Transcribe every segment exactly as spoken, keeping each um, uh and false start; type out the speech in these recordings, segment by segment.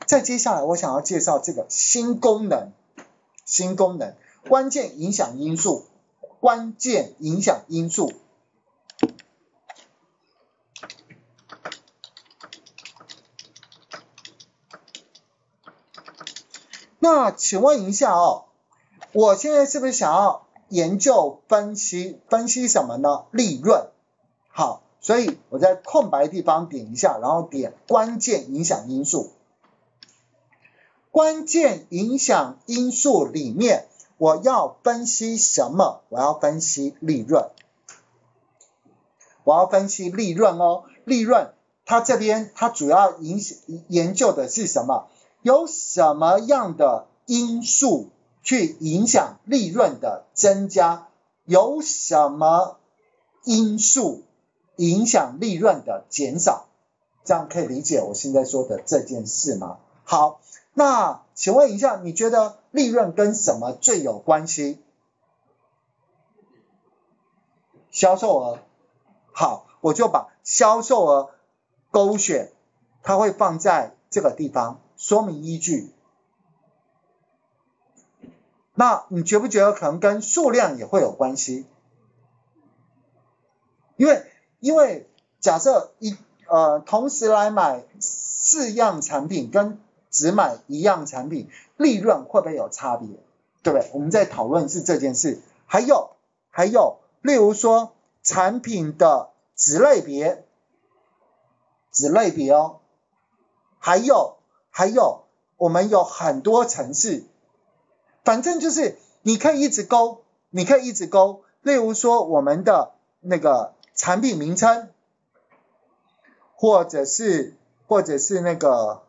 再接下来我想要介绍这个新功能，新功能，关键影响因素，关键影响因素。那请问一下哦，我现在是不是想要研究分析分析什么呢？利润。好，所以我在空白地方点一下，然后点关键影响因素。关键影响因素里面，我要分析什么？我要分析利润。我要分析利润哦，利润它这边它主要影响研究的是什么？有什么样的因素去影响利润的增加？有什么因素影响利润的减少？这样可以理解我现在说的这件事吗？好，那请问一下，你觉得利润跟什么最有关系？销售额。好，我就把销售额勾选，它会放在这个地方，说明依据。那你觉不觉得可能跟数量也会有关系？因为因为假设一呃同时来买四样产品跟只买一样产品，利润会不会有差别？对不对？我们在讨论是这件事。还有还有，例如说产品的子类别，子类别哦，还有还有，我们有很多程式，反正就是你可以一直勾，你可以一直勾。例如说我们的那个产品名称，或者是或者是那个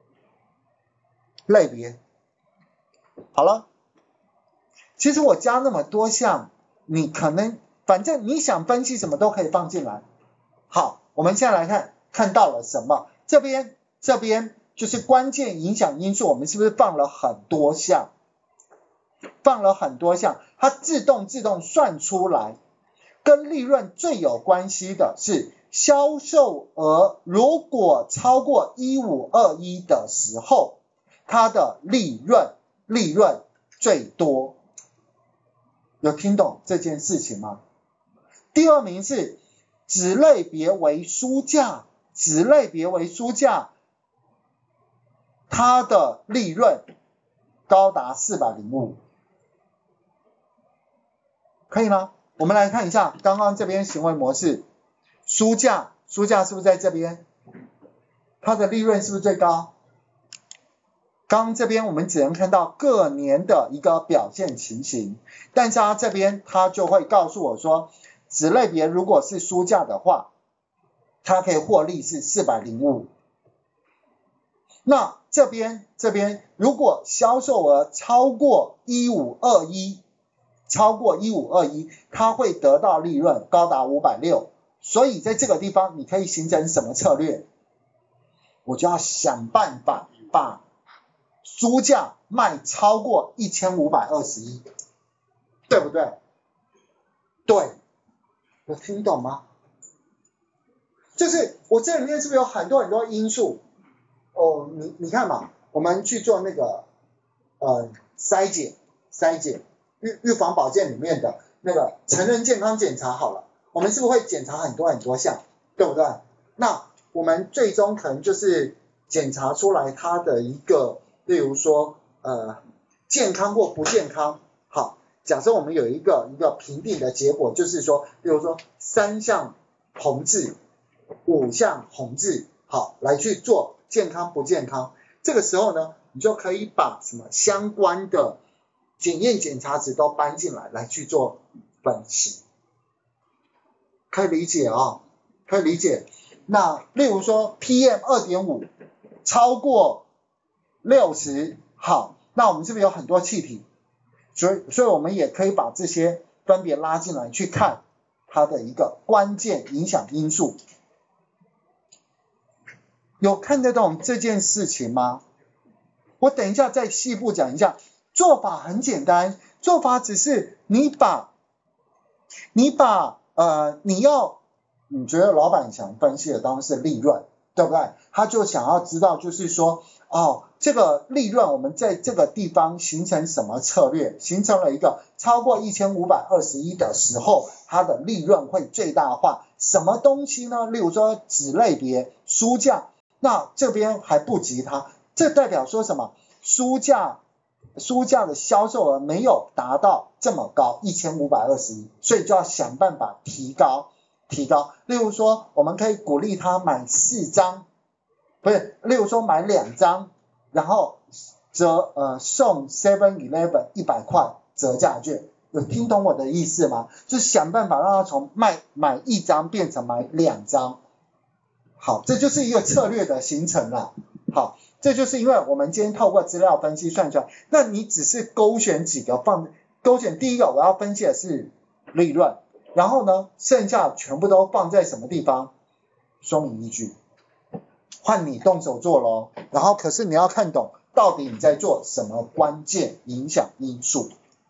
类别。好了，其实我加那么多项，你可能反正你想分析什么都可以放进来。好，我们现在来看看到了什么？这边这边就是关键影响因素，我们是不是放了很多项？放了很多项，它自动自动算出来。跟利润最有关系的是销售额，如果超过一千五百二十一的时候，它的利润利润最多。有听懂这件事情吗？第二名是子类别为书架，子类别为书架，它的利润高达四百零五，可以吗？我们来看一下刚刚这边行为模式，书架书架是不是在这边？它的利润是不是最高？刚刚这边我们只能看到各年的一个表现情形，但是它这边它就会告诉我说，子类别如果是书架的话，它可以获利是四百零五。那这边这边如果销售额超过一千五百二十一，超过一千五百二十一，它会得到利润高达五百六十。所以在这个地方你可以形成什么策略？我就要想办法把书架卖超过一千五百二十一，对不对？对，有听懂吗？就是我这里面是不是有很多很多因素？哦，你你看嘛，我们去做那个呃筛检筛检预预防保健里面的那个成人健康检查好了，我们是不是会检查很多很多项，对不对？那我们最终可能就是检查出来它的一个，例如说呃健康或不健康。好，假设我们有一个一个评定的结果，就是说，例如说三项红字，五项红字，好，来去做健康不健康。这个时候呢，你就可以把什么相关的检验检查值都搬进来，来去做分析。可以理解啊、哦，可以理解。那例如说 P M 二点五 超过六十，好，那我们是不是有很多气体？所以所以我们也可以把这些分别拉进来去看它的一个关键影响因素。有看得懂这件事情吗？我等一下再细部讲一下。做法很简单，做法只是你把你把呃你要你觉得老板想分析的当然是利润， 对不对？他就想要知道就是说，哦，这个利润我们在这个地方形成什么策略，形成了一个超过一千五百二十一的时候，它的利润会最大化。什么东西呢？例如说子类别、书价，那这边还不及它，这代表说什么？书价书价的销售额没有达到这么高，一千五百二十一，所以就要想办法提高。提高，例如说，我们可以鼓励他买四张，不是，例如说买两张，然后折呃送 seven eleven 一百块折价券，有听懂我的意思吗？就是想办法让他从卖买一张变成买两张。好，这就是一个策略的形成了。好，这就是因为我们今天透过资料分析算出来，那你只是勾选几个放，勾选第一个我要分析的是利润。然后呢，剩下全部都放在什么地方？说明依据。换你动手做咯。然后可是你要看懂到底你在做什么关键影响因素。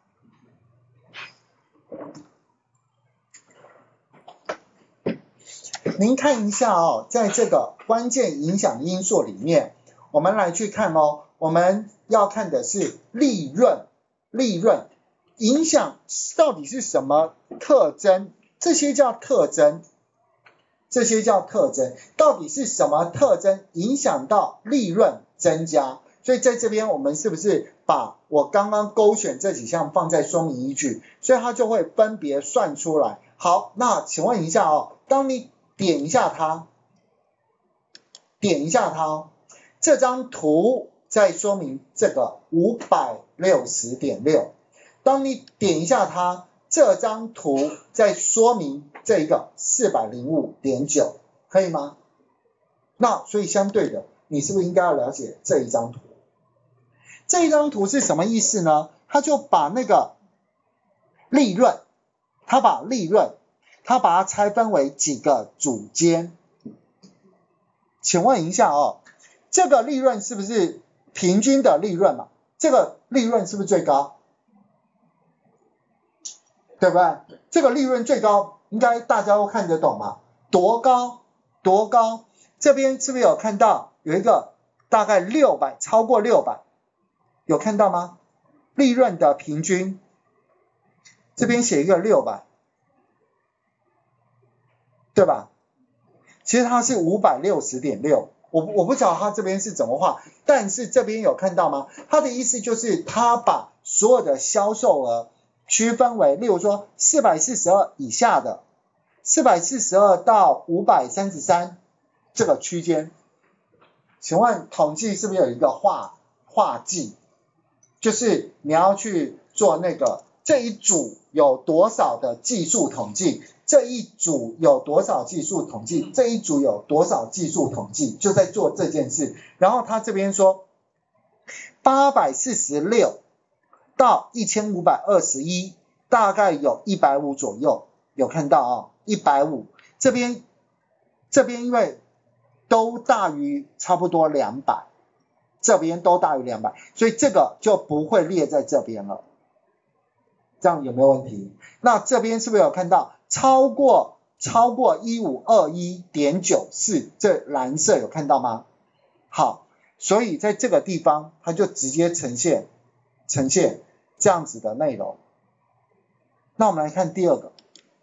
您看一下哦，在这个关键影响因素里面，我们来去看哦，我们要看的是利润，利润。影响到底是什么特征？这些叫特征，这些叫特征。到底是什么特征影响到利润增加？所以在这边我们是不是把我刚刚勾选这几项放在说明依据，所以它就会分别算出来。好，那请问一下哦，当你点一下它，点一下它哦，这张图在说明这个 五百六十点六。当你点一下它，这张图在说明这一个 四百零五点九， 可以吗？那所以相对的，你是不是应该要了解这一张图？这一张图是什么意思呢？它就把那个利润，它把利润，它把它拆分为几个组间。请问一下哦，这个利润是不是平均的利润嘛？这个利润是不是最高？对不对？这个利润最高，应该大家都看得懂嘛？多高？多高？这边是不是有看到有一个大概六百，超过六百，有看到吗？利润的平均，这边写一个六百，对吧？其实它是 五百六十点六， 我我不晓得它这边是怎么画，但是这边有看到吗？它的意思就是它把所有的销售额区分为，例如说四百四十二以下的，四百四十二到五百三十三这个区间。请问统计是不是有一个画画技？就是你要去做那个这一组有多少的技术统计，这一组有多少技术统计，这一组有多少技术统计，就在做这件事。然后他这边说八百四十六到一千五百二十一，大概有一百五左右，有看到啊、哦？一百五，这边这边因为都大于差不多两百，这边都大于两百，所以这个就不会列在这边了。这样有没有问题？那这边是不是有看到超过超过一五二一点九四，这蓝色有看到吗？好，所以在这个地方它就直接呈现呈现这样子的内容。那我们来看第二个，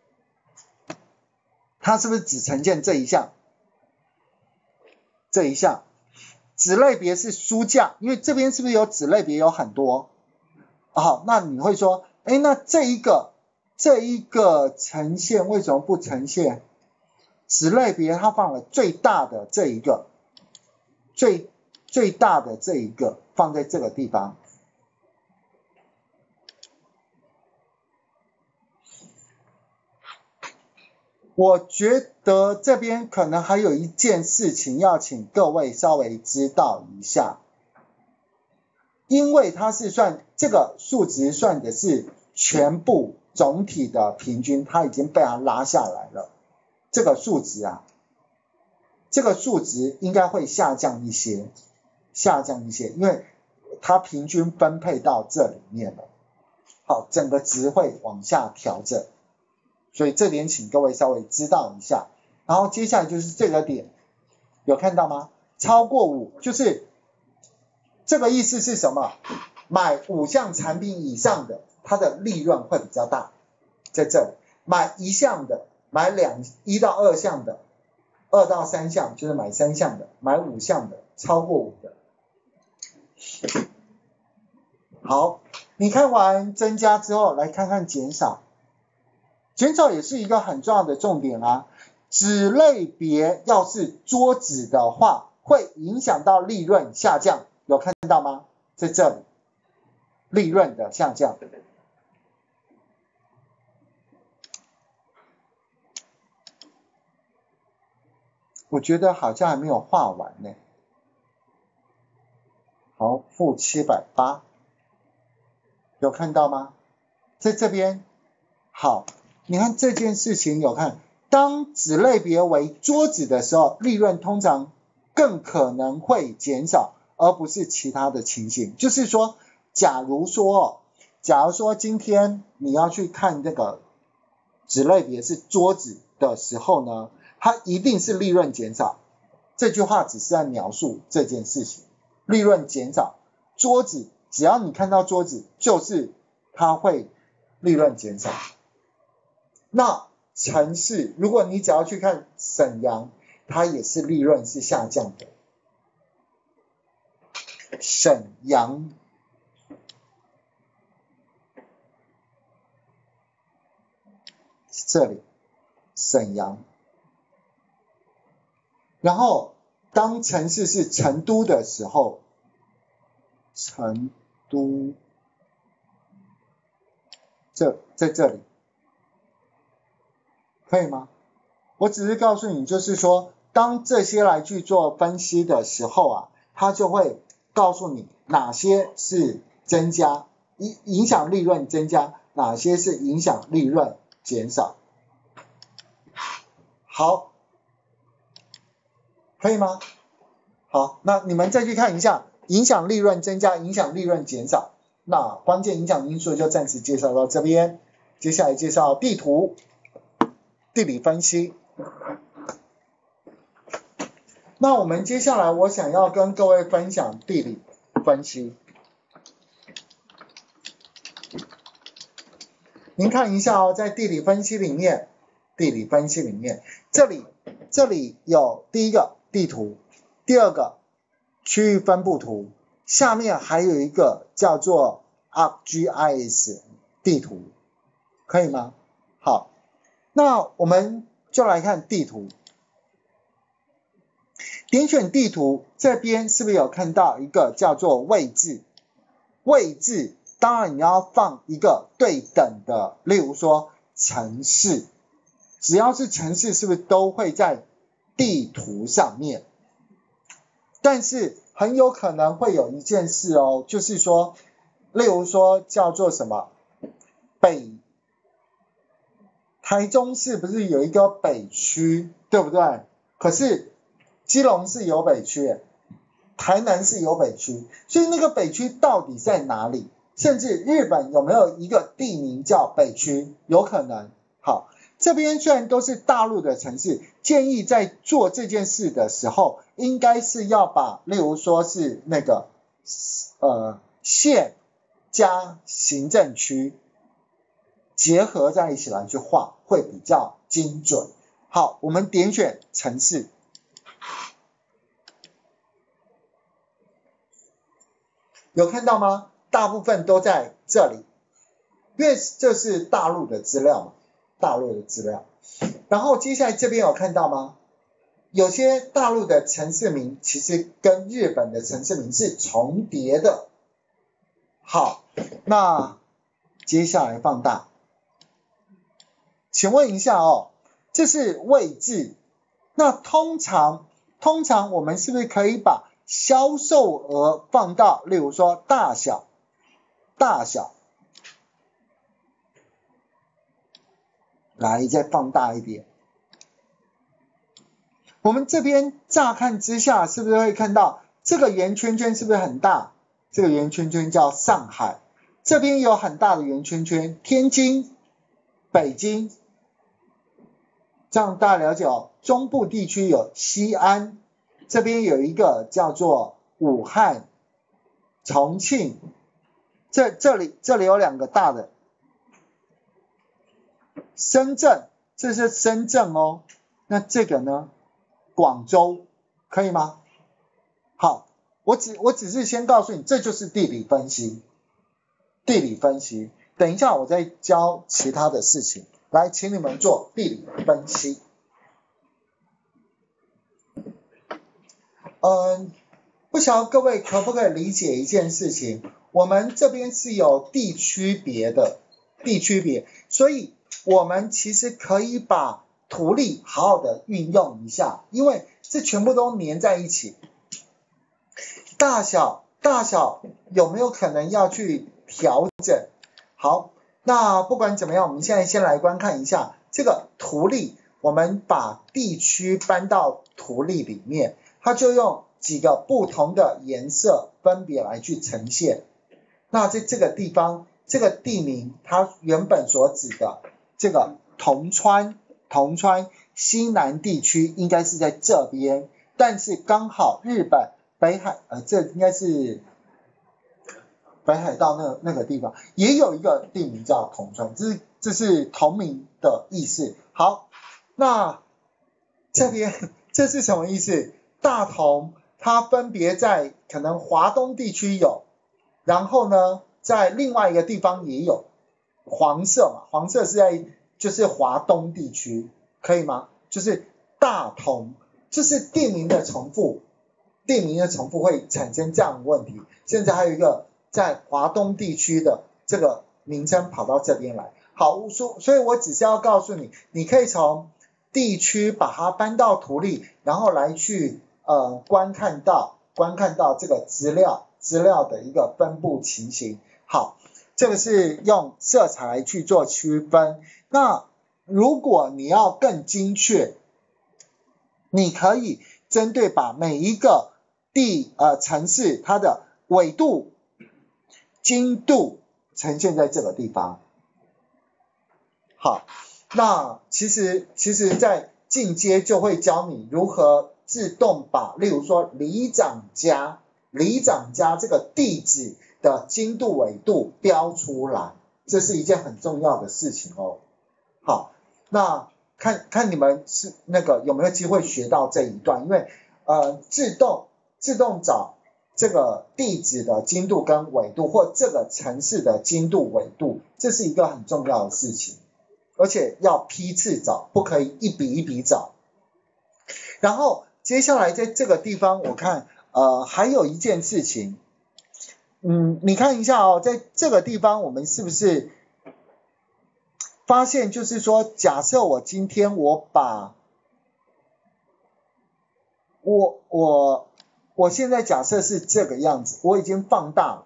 它是不是只呈现这一项？这一项子类别是书价，因为这边是不是有子类别有很多？好，那你会说，哎，那这一个这一个呈现为什么不呈现？子类别它放了最大的这一个，最最大的这一个放在这个地方。我觉得这边可能还有一件事情要请各位稍微知道一下，因为它是算这个数值算的是全部总体的平均，它已经被它拉下来了。这个数值啊，这个数值应该会下降一些，下降一些，因为它平均分配到这里面了。好，整个值会往下调整。所以这点请各位稍微知道一下，然后接下来就是这个点， 有看到吗？超过五就是这个意思是什么？买五项产品以上的，它的利润会比较大，在这里。买一项的，买两一到二项的，二到三项就是买三项的，买五项的，超过五的。好，你看完增加之后，来看看减少。减少也是一个很重要的重点啊。子类别要是桌子的话，会影响到利润下降，有看到吗？在这里，利润的下降。我觉得好像还没有画完呢。好，负七百八，有看到吗？在这边，好，你看这件事情有看，当子类别为桌子的时候，利润通常更可能会减少，而不是其他的情形。就是说，假如说，假如说今天你要去看这个子类别是桌子的时候呢，它一定是利润减少。这句话只是在描述这件事情，利润减少，桌子只要你看到桌子，就是它会利润减少。那城市，如果你只要去看沈阳，它也是利润是下降的。沈阳，这里，沈阳。然后当城市是成都的时候，成都，这在这里。可以吗？我只是告诉你，就是说，当这些来去做分析的时候啊，它就会告诉你哪些是增加，影影响利润增加，哪些是影响利润减少。好，可以吗？好，那你们再去看一下，影响利润增加，影响利润减少。那关键影响因素就暂时介绍到这边，接下来介绍地图。地理分析。那我们接下来我想要跟各位分享地理分析。您看一下哦，在地理分析里面，地理分析里面，这里这里有第一个地图，第二个区域分布图，下面还有一个叫做 A R C G I S 地图，可以吗？好。那我们就来看地图，点选地图这边是不是有看到一个叫做位置？位置当然你要放一个对等的，例如说城市，只要是城市是不是都会在地图上面？但是很有可能会有一件事哦，就是说，例如说叫做什么北。台中市不是有一个北区，对不对？可是基隆是有北区，台南是有北区，所以那个北区到底在哪里？甚至日本有没有一个地名叫北区？有可能。好，这边虽然都是大陆的城市，建议在做这件事的时候，应该是要把，例如说是那个呃县加行政区。结合在一起来去画会比较精准。好，我们点选城市，有看到吗？大部分都在这里，因为这是大陆的资料嘛，大陆的资料。然后接下来这边有看到吗？有些大陆的城市名其实跟日本的城市名是重叠的。好，那接下来放大。请问一下哦，这是位置，那通常通常我们是不是可以把销售额放到，例如说大小，大小，来再放大一点。我们这边乍看之下是不是会看到这个圆圈圈是不是很大？这个圆圈圈叫上海，这边有很大的圆圈圈，天津、北京。这样大家了解哦，中部地区有西安， 这边有一个叫做武汉、重庆，这这里这里有两个大的，深圳，这是深圳哦。那这个呢，广州，可以吗？好，我只我只是先告诉你，这就是地理分析，地理分析。等一下我再教其他的事情，来，请你们做地理分析。嗯，不晓得各位可不可以理解一件事情？我们这边是有地区别的，地区别，所以我们其实可以把图例好好的运用一下，因为这全部都连在一起。大小，大小有没有可能要去调整？好，那不管怎么样，我们现在先来观看一下这个图例，我们把地区搬到图例里面，它就用几个不同的颜色分别来去呈现。那在这个地方，这个地名它原本所指的这个铜川，铜川西南地区应该是在这边，但是刚好日本北海呃这应该是北海道那那个地方也有一个地名叫铜川，这是这是同名的意思。好，那这边这是什么意思？大同它分别在可能华东地区有，然后呢在另外一个地方也有，黄色嘛，黄色是在就是华东地区，可以吗？就是大同，这是地名的重复，地名的重复会产生这样的问题，甚至还有一个在华东地区的这个名称跑到这边来。好，所所以我只是要告诉你，你可以从地区把它搬到图例，然后来去呃观看到观看到这个资料资料的一个分布情形。好，这个是用色彩来去做区分。那如果你要更精确，你可以针对把每一个地呃城市它的纬度、经度呈现在这个地方。好，那其实其实在进阶就会教你如何自动把，例如说里长家里长家这个地址的经度纬度标出来，这是一件很重要的事情哦。好，那看看你们是那个有没有机会学到这一段，因为呃自动自动找这个地址的经度跟纬度，或这个城市的经度纬度，这是一个很重要的事情，而且要批次找，不可以一笔一笔找。然后接下来在这个地方我看呃还有一件事情，嗯，你看一下哦，在这个地方我们是不是发现就是说，假设我今天我把我我我现在假设是这个样子，我已经放大了，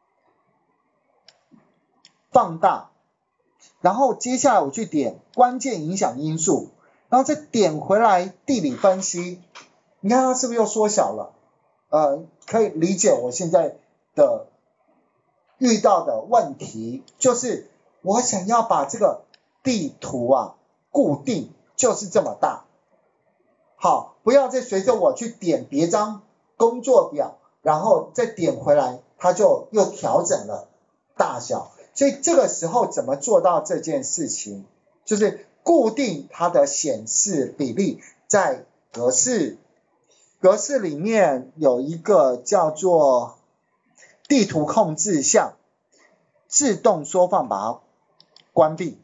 放大，然后接下来我去点关键影响因素，然后再点回来地理分析，你看它是不是又缩小了？呃，可以理解我现在的遇到的问题，就是我想要把这个地图啊固定，就是这么大。好，不要再随着我去点别张工作表，然后再点回来，它就又调整了大小。所以这个时候怎么做到这件事情？就是固定它的显示比例，在格式格式里面有一个叫做地图控制项，自动缩放把它关闭。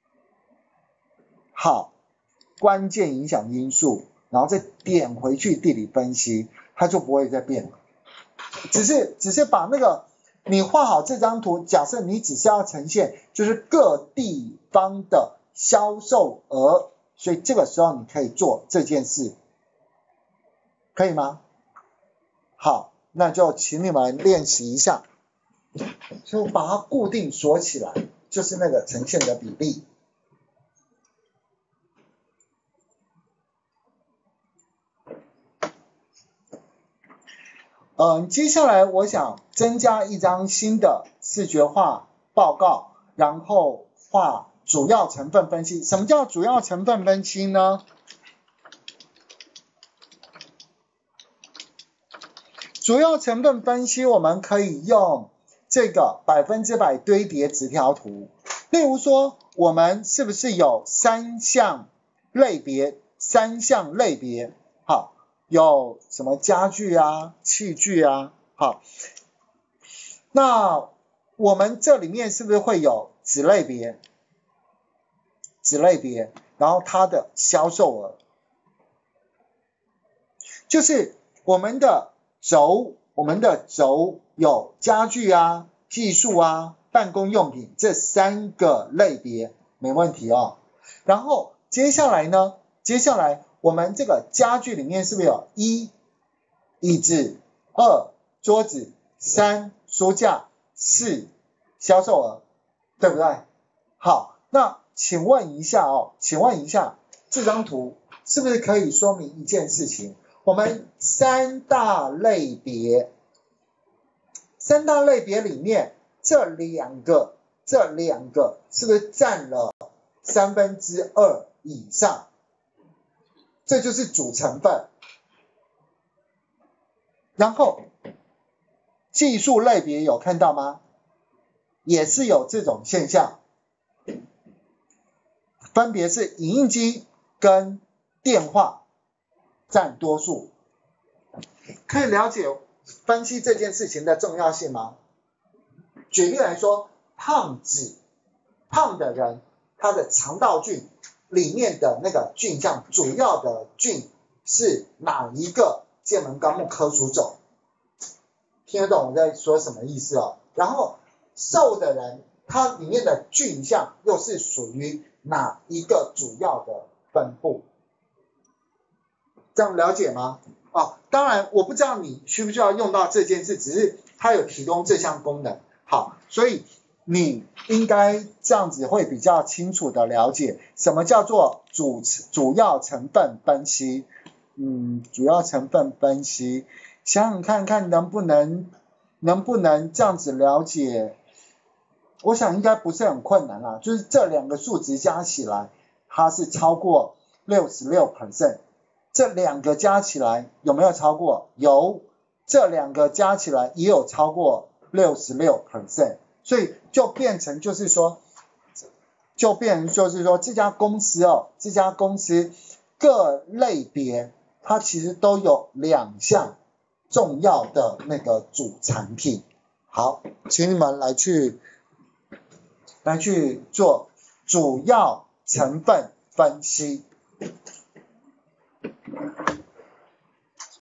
好，关键影响因素，然后再点回去地理分析，它就不会再变了。只是只是把那个你画好这张图，假设你只是要呈现就是各地方的销售额，所以这个时候你可以做这件事，可以吗？好，那就请你们练习一下，就把它固定锁起来，就是那个呈现的比例。嗯，接下来我想增加一张新的视觉化报告，然后画主要成分分析。什么叫主要成分分析呢？ 主要成分分析我们可以用这个百分之百堆叠直条图。例如说，我们是不是有三项类别？三项类别，好，有什么家具啊、器具啊，好，那我们这里面是不是会有子类别？子类别，然后它的销售额，就是我们的轴，我们的轴有家具啊、技术啊、办公用品这三个类别，没问题哦。然后接下来呢？接下来我们这个家具里面是不是有一椅子、二桌子、三书架、四销售额，对不对？好，那请问一下哦，请问一下这张图是不是可以说明一件事情？我们三大类别，三大类别里面这两个，这两个是不是占了三分之二以上？这就是主成分。然后技术类别有看到吗？也是有这种现象，分别是影印机跟电话占多数。可以了解分析这件事情的重要性吗？举例来说，胖子，胖的人，他的肠道菌里面的那个菌相，主要的菌是哪一个界门纲目科属种？听得懂我在说什么意思哦？然后瘦的人，它里面的菌相又是属于哪一个主要的分布？这样了解吗？哦，当然我不知道你需不需要用到这件事，只是它有提供这项功能。好，所以你应该这样子会比较清楚的了解什么叫做主主要成分分析。嗯，主要成分分析，想想看看能不能能不能这样子了解。我想应该不是很困难啦，就是这两个数值加起来，它是超过 百分之六十六， 这两个加起来有没有超过？有，这两个加起来也有超过 百分之六十六， 所以就变成就是说，就变成就是说这家公司哦，这家公司各类别它其实都有两项重要的那个主产品。好，请你们来去来去做主要成分分析。